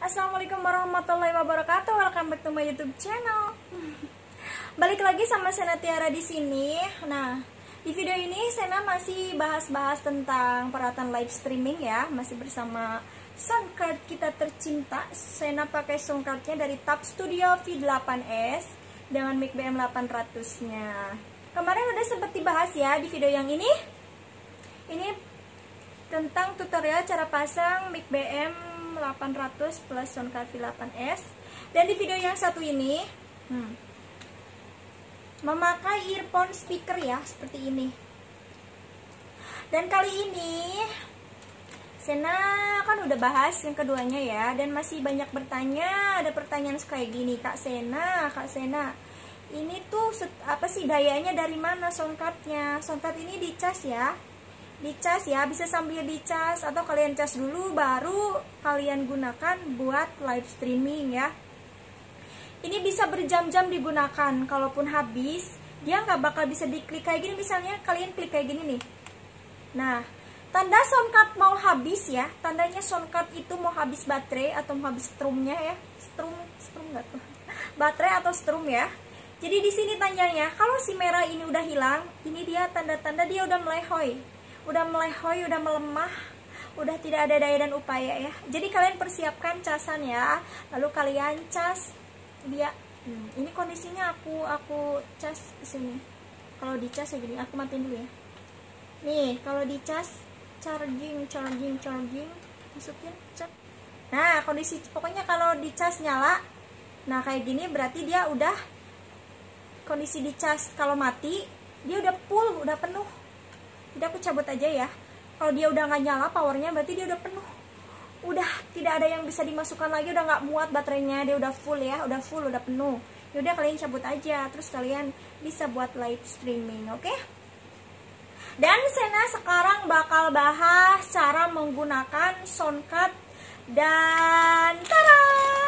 Assalamualaikum warahmatullahi wabarakatuh. Welcome back to my YouTube channel. Balik lagi sama Sena Tiara di sini. Nah, di video ini Sena masih bahas-bahas tentang peralatan live streaming ya, masih bersama soundcard kita tercinta. Sena pakai soundcardnya dari Tab Studio V8S dengan mic BM800-nya. Kemarin udah sempat dibahas ya di video yang ini. Ini tentang tutorial cara pasang mic BM800 plus soundcard V8S. Dan di video yang satu ini memakai earphone speaker ya, seperti ini. Dan kali ini Sena kan udah bahas yang keduanya ya, dan masih banyak bertanya. Ada pertanyaan kayak gini, Kak Sena, ini tuh apa sih dayanya, dari mana soundcardnya? Soundcard ini dicas ya, bisa sambil dicas atau kalian cas dulu baru kalian gunakan buat live streaming ya. Ini bisa berjam-jam digunakan, kalaupun habis dia nggak bakal bisa diklik kayak gini. Misalnya kalian klik kayak gini nih, nah tanda soundcard mau habis ya, tandanya soundcard itu mau habis baterai atau mau habis strumnya ya, strum nggak tuh, baterai atau strum ya. Jadi di sini tandanya, kalau si merah ini udah hilang, ini dia tanda-tanda dia udah melehoi, udah melemah, udah tidak ada daya dan upaya ya. Jadi kalian persiapkan casan ya, lalu kalian cas dia. Ini kondisinya aku cas di sini. Kalau dicas ya gini, aku matiin dulu ya. Nih, kalau dicas charging, masukin cek. Nah, kondisi pokoknya kalau dicas nyala. Nah, kayak gini berarti dia udah kondisi dicas. Kalau mati, dia udah full, udah penuh. Jadi aku cabut aja ya. Kalau dia udah nggak nyala powernya, berarti dia udah penuh. Udah tidak ada yang bisa dimasukkan lagi, udah nggak muat baterainya, dia udah full ya, udah penuh. Yaudah kalian cabut aja, terus kalian bisa buat live streaming, oke? Dan Sena sekarang bakal bahas cara menggunakan soundcard dan tada!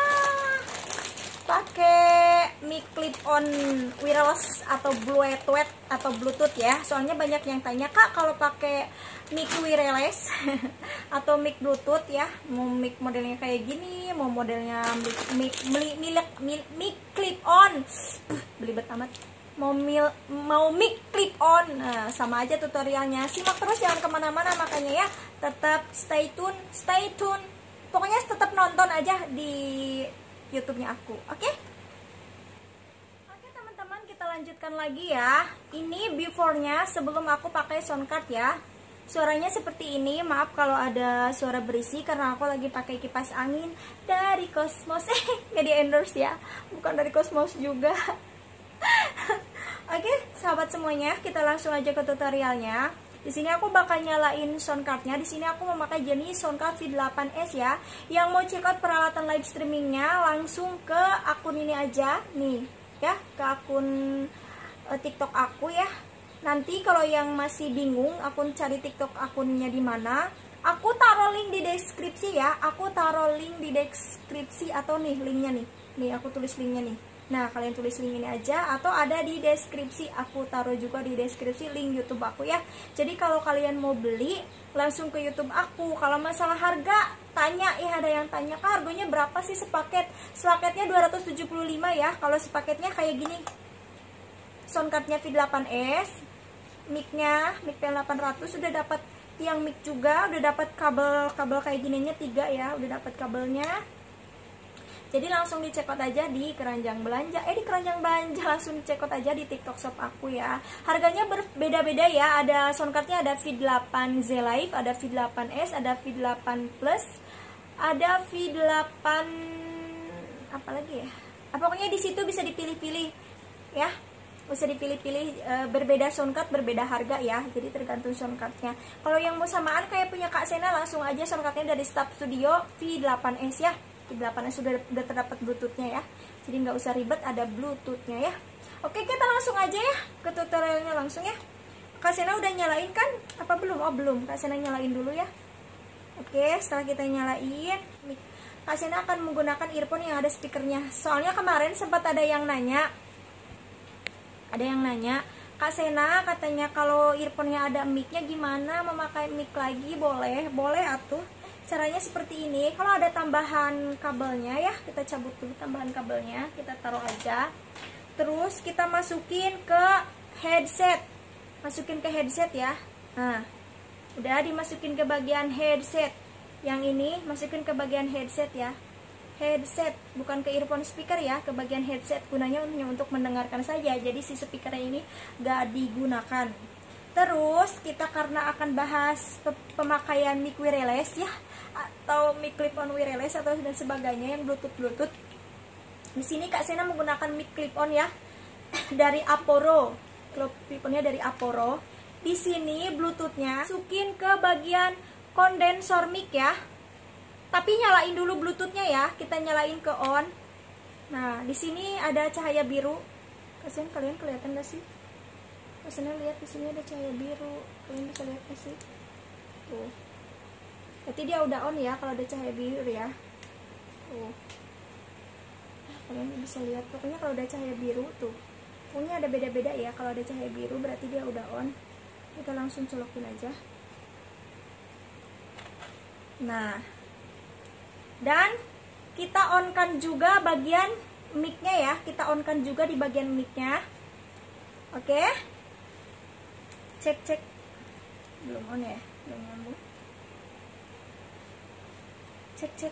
Pakai mic clip-on wireless atau Bluetooth atau Bluetooth ya. Soalnya banyak yang tanya, Kak, kalau pakai mic wireless atau mic Bluetooth ya, mau mic modelnya kayak gini, mau modelnya mic clip-on, belibet amat. Mau mic clip-on, nah, sama aja tutorialnya. Simak terus, jangan kemana-mana, makanya ya tetap stay tune. Pokoknya tetap nonton aja di YouTube-nya aku, oke? Oke teman-teman, kita lanjutkan lagi ya. Ini before-nya sebelum aku pakai soundcard ya. Suaranya seperti ini, maaf kalau ada suara berisi karena aku lagi pakai kipas angin dari Cosmos. Nggak di endorse ya, bukan dari Cosmos juga. Oke, sahabat semuanya, kita langsung aja ke tutorialnya. Di sini aku bakal nyalain soundcardnya. Di sini aku memakai jenis soundcard V8S ya. Yang mau check out peralatan live streamingnya, langsung ke akun ini aja nih ya, ke akun TikTok aku ya. Nanti kalau yang masih bingung akun cari TikTok akunnya di mana, aku taruh link di deskripsi ya. Aku taruh link di deskripsi atau nih linknya nih. Nih aku tulis linknya nih. Nah, kalian tulis link ini aja atau ada di deskripsi. Aku taruh juga di deskripsi link YouTube aku ya. Jadi kalau kalian mau beli, langsung ke YouTube aku. Kalau masalah harga, tanya ya, ada yang tanya, Kak, harganya berapa sih sepaket? Sepaketnya 275 ya. Kalau sepaketnya kayak gini. Soundcardnya V8S, mic-nya mic BM800, sudah dapat tiang mic juga, udah dapat kabel kayak gininya 3 ya, udah dapat kabelnya. Jadi langsung dicekot aja di keranjang belanja. Langsung dicekot aja di TikTok shop aku ya. Harganya berbeda-beda ya. Ada soundcardnya, ada V8Z Live, ada V8S, ada V8 Plus, ada V8 apa lagi ya? Pokoknya di situ bisa dipilih-pilih ya. Bisa dipilih-pilih, berbeda soundcard, berbeda harga ya. Jadi tergantung soundcardnya. Kalau yang mau samaan kayak punya Kak Sena, langsung aja soundcardnya dari Tab Studio V8S ya. V8S sudah terdapat Bluetoothnya ya. Jadi nggak usah ribet, ada Bluetoothnya ya. Oke, kita langsung aja ya ke tutorialnya langsung ya. Kak Sena udah nyalain kan? Apa belum? Oh belum, Kak Sena nyalain dulu ya. Oke, setelah kita nyalain, Kak Sena akan menggunakan earphone yang ada speakernya. Soalnya kemarin sempat ada yang nanya, Kak Sena katanya kalau earphone-nya ada mic-nya gimana, memakai mic lagi boleh atuh. Caranya seperti ini. Kalau ada tambahan kabelnya ya, kita cabut dulu tambahan kabelnya, kita taruh aja. Terus kita masukin ke headset. Masukin ke headset ya. Nah, udah dimasukin ke bagian headset. Yang ini masukin ke bagian headset ya. Headset, bukan ke earphone speaker ya, ke bagian headset. Gunanya hanya untuk mendengarkan saja. Jadi si speakernya ini gak digunakan. Terus kita karena akan bahas pemakaian mic wireless ya, atau mic clip-on wireless atau dan sebagainya yang bluetooth. Di sini Kak Sena menggunakan mic clip-on ya dari Aporo. Clip-onnya dari Aporo. Di sini bluetoothnya masukin ke bagian kondensor mic ya. Tapi nyalain dulu bluetoothnya ya. Kita nyalain ke on. Nah, di sini ada cahaya biru. Kalian kelihatan gak sih? Kalian lihat di sini ada cahaya biru. Kalian bisa lihat gak sih? Tuh. Berarti dia udah on ya kalau ada cahaya biru ya. Tuh. Kalian bisa lihat. Pokoknya kalau ada cahaya biru tuh. Pokoknya ada beda-beda ya. Kalau ada cahaya biru berarti dia udah on. Kita langsung colokin aja. Nah. Dan kita on-kan juga bagian mic-nya ya. Kita on-kan juga di bagian mic-nya. Oke. Cek. Belum on ya? Belum nyambung. Cek.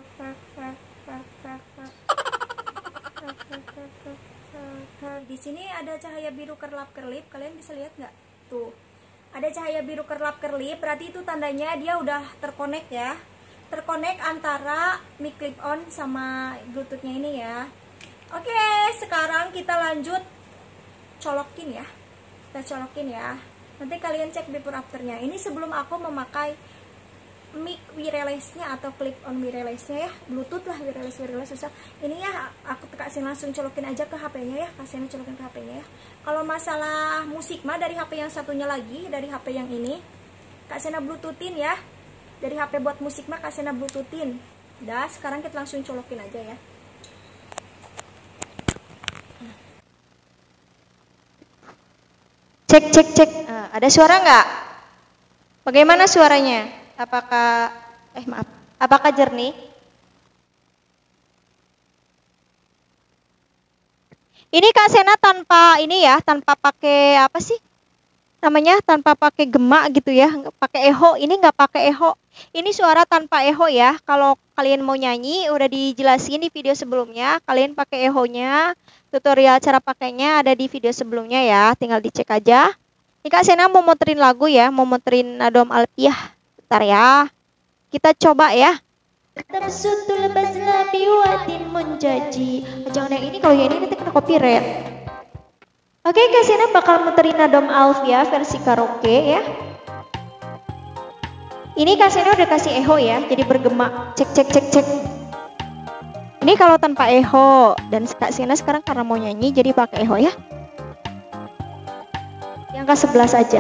Di sini ada cahaya biru kerlap-kerlip. Kalian bisa lihat nggak? Tuh. Ada cahaya biru kerlap-kerlip. Berarti itu tandanya dia udah terkonek ya. Terkonek antara mic clip on sama bluetoothnya ini ya. Oke, sekarang kita lanjut colokin ya. Kita colokin ya. Nanti kalian cek before afternya. Ini sebelum aku memakai mic wirelessnya atau clip on wirelessnya ya. Bluetooth lah, wireless susah. Ini ya aku kasih langsung colokin aja ke HP-nya ya. Kasih colokin ke HP-nya ya. Kalau masalah musik mah dari HP yang satunya lagi, dari HP yang ini Kak Sena bluetoothin ya. Dari HP buat musik mah Kak Sena bluetoothin. Udah, sekarang kita langsung colokin aja ya. Cek. Ada suara nggak? Bagaimana suaranya? Apakah jernih? Ini Kak Sena tanpa ini ya, tanpa pakai apa sih? Namanya tanpa pakai gemak gitu ya, pakai echo. Ini nggak pakai echo. Ini suara tanpa echo ya. Kalau kalian mau nyanyi udah dijelasin di video sebelumnya. Kalian pakai echo-nya. Tutorial cara pakainya ada di video sebelumnya ya. Tinggal dicek aja. Ini Kak Sena mau muterin lagu ya, mau muterin Nadom Alfiah. Bentar ya. Kita coba ya. Tabsutul bazla biwatin munjaji. Jangan yang ini, kalau yang ini nanti kena copyright. Oke, Kak Sena bakal muterin Nadom Alfiah versi karaoke ya. Ini Kak Sena udah kasih echo ya, jadi bergema. Cek. Ini kalau tanpa echo, dan Kak Sena sekarang karena mau nyanyi jadi pakai echo ya. Yang ke-11 aja.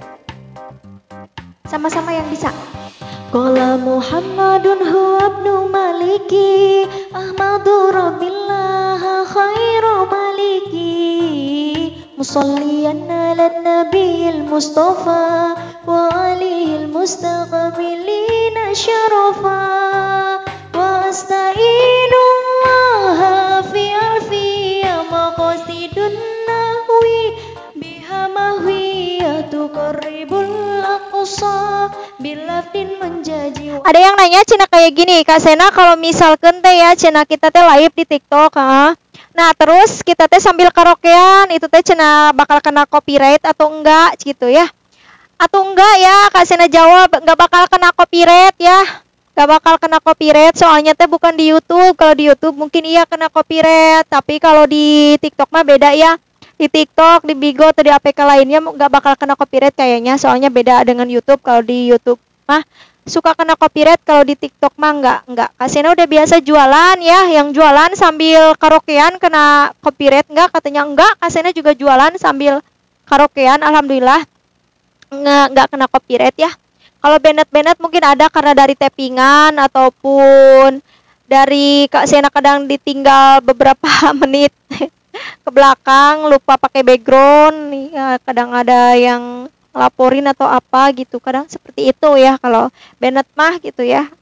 Sama-sama yang bisa. Qala Muhammadun huwa ibnu Maliki Ahmadu Rabbillah khairu maliki Musalliyan ala nabiyil Mustafa wa alihil mustaqbilina syarafa wa asta'inullaha fi alfiyya maqasidun nahwi biha mahwiyatu qarribul aqsa bilafdin menjaji. Ada yang nanya cina kayak gini, Kak Sena kalau misalkan teh ya cina kita teh live di TikTok nah terus kita teh sambil karaokean itu teh cina bakal kena copyright atau enggak gitu ya. Atau enggak ya, Kak Sena jawab enggak bakal kena copyright ya. Enggak bakal kena copyright soalnya teh bukan di YouTube. Kalau di YouTube mungkin iya kena copyright, tapi kalau di TikTok mah beda ya. Di TikTok, di Bigo atau di APK lainnya nggak bakal kena copyright kayaknya, soalnya beda dengan YouTube. Kalau di YouTube mah suka kena copyright, kalau di TikTok mah nggak. Kak Sena udah biasa jualan ya, yang jualan sambil karaokean kena copyright nggak? Katanya enggak. Kak Sena juga jualan sambil karaokean, alhamdulillah nggak kena copyright ya. Kalau Bennett mungkin ada karena dari tappingan ataupun dari Kak Sena kadang ditinggal beberapa menit ke belakang, lupa pakai background ya, kadang ada yang laporin atau apa gitu, kadang seperti itu ya. Kalau Bennett mah gitu ya,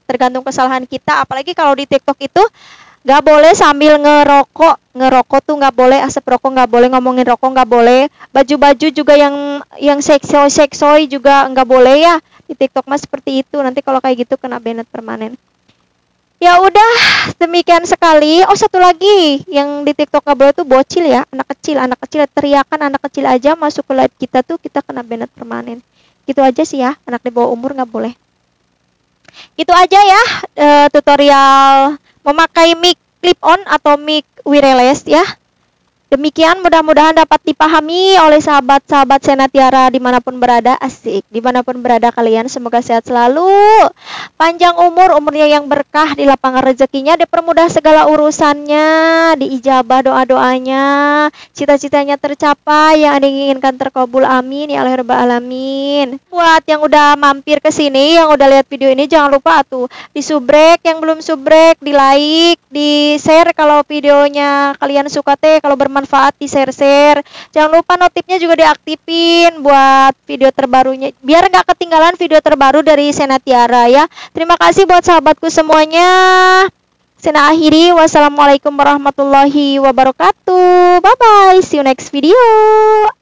tergantung kesalahan kita. Apalagi kalau di TikTok itu nggak boleh sambil ngerokok tuh nggak boleh, asap rokok nggak boleh, ngomongin rokok nggak boleh, baju-baju juga yang seksoi juga nggak boleh ya di TikTok mas, seperti itu. Nanti kalau kayak gitu kena banned permanen. Ya udah, demikian sekali. Oh, satu lagi yang di TikTok nggak boleh tuh bocil ya, anak kecil teriakan anak kecil aja masuk ke live kita tuh kita kena banned permanen. Gitu aja sih ya, anak di bawah umur nggak boleh. Gitu aja ya tutorial memakai mic clip on atau mic wireless ya. Demikian, mudah-mudahan dapat dipahami oleh sahabat-sahabat Senatiara dimanapun berada. Asik, dimanapun berada kalian, semoga sehat selalu, panjang umurnya yang berkah, di lapangan rezekinya, dipermudah segala urusannya, diijabah doa-doanya, cita-citanya tercapai, yang diinginkan terkabul, amin ya Allah rabbal alamin. Buat yang udah mampir ke sini, yang udah lihat video ini, jangan lupa tuh di subrek, yang belum subrek di like, di share kalau videonya kalian suka teh, kalau bermanfaat di share. Jangan lupa notifnya juga diaktifin buat video terbarunya, biar nggak ketinggalan video terbaru dari Senatiara ya. Terima kasih buat sahabatku semuanya. Sena akhiri, wassalamualaikum warahmatullahi wabarakatuh. Bye bye, see you next video.